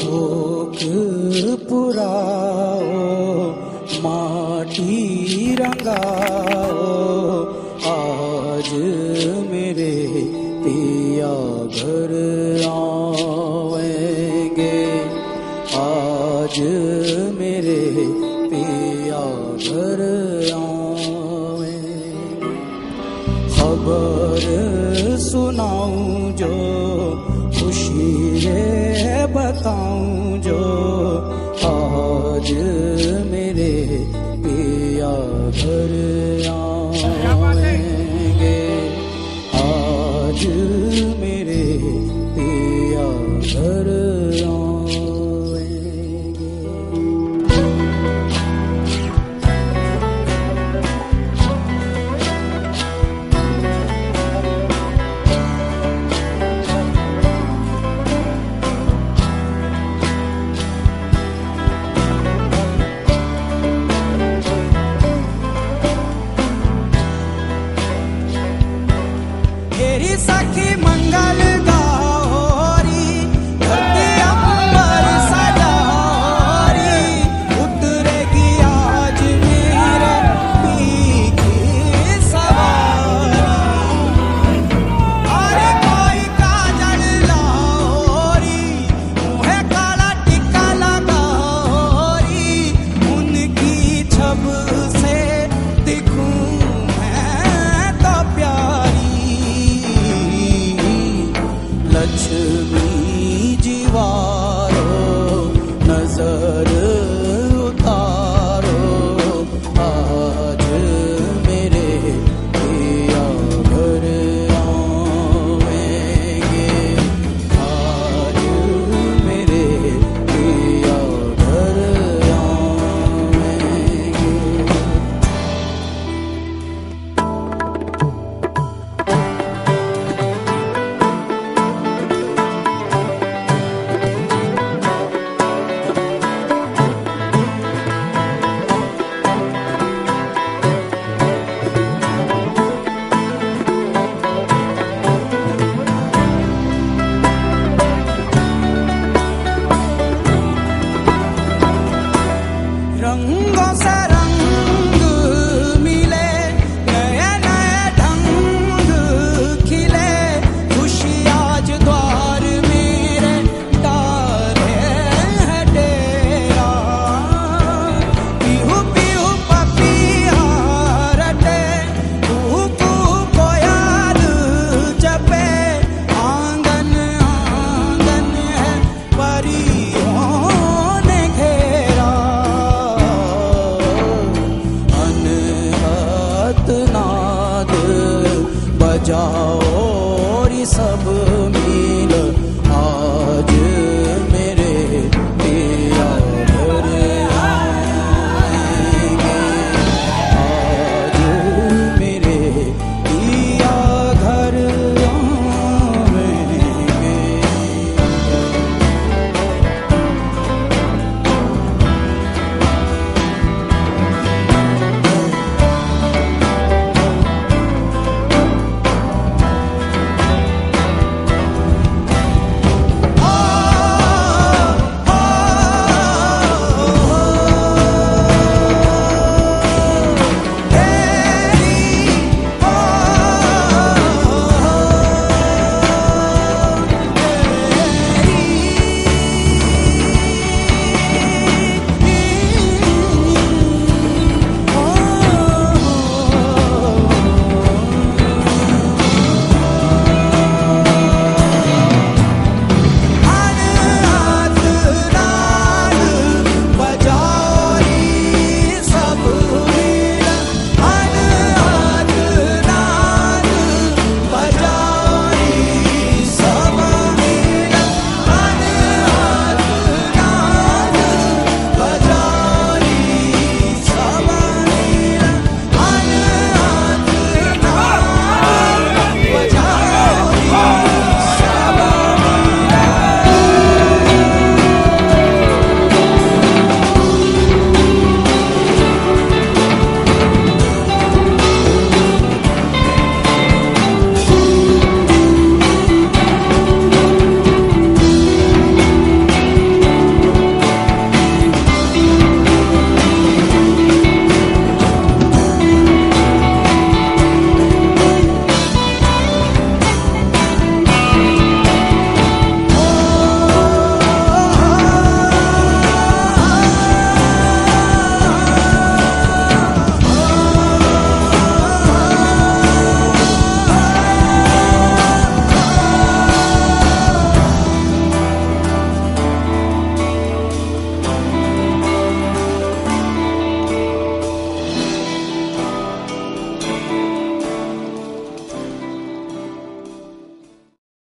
शोक पुराओ, माटी रंगाओ, आज मेरे पिया घर आएंगे, आज मेरे पिया घर आएंगे। खबर सुनाऊं जो, खुशी रे बताऊं जो, आज मेरे पिया घर आएंगे, आज मेरे पिया घर तेरी सखी मंगल गौरी, धरती अंबर सजारी, उतरेगी आज मेरे पी की सवारी। अरे कोई काजल लाओरी, मुँहे काला टिक्का लगाओरी, उनकी छब से दिखूं मैं तो प्यारी। लक्ष्मी जीवारो नजर उतारो, आज मेरे पिया घर आएंगे, आज मेरे पिया घर आएंगे। रंगों से रंग मिले, नए नए ढंग खिले, खुशी आज द्वार मेरे डाले है डेरा। पीहू पीहू पपिया रटे, कुहू कुहू कोयल जपे, आंगन आंगन है परियों ने घेरा। नाद बजाओ री सब